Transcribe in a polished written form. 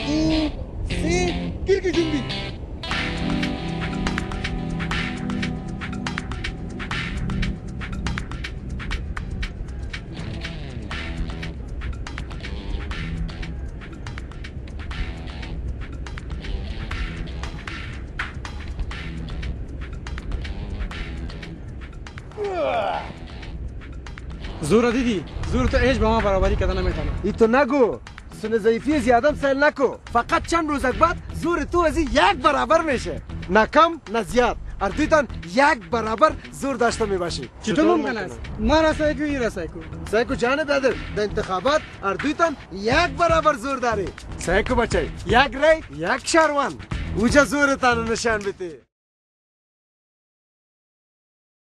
دو سه گرگ جنبی زور دیدی زور تو هیچ به ما برابری کردن نمیتونه. ای تو نگو سن ضعیفی زیادم سیل نکو فقط چند روز بعد زور تو از این یک برابر میشه نه کم نه زیاد اردویتان یک برابر زور داشته میباشید چطور ممکن است ما رسای کو این رسای کو سایکو جان بدر در انتخابات اردویتان یک برابر زور داری سایکو بچه یک رای یک شهروند اوجا زورتان نشان بده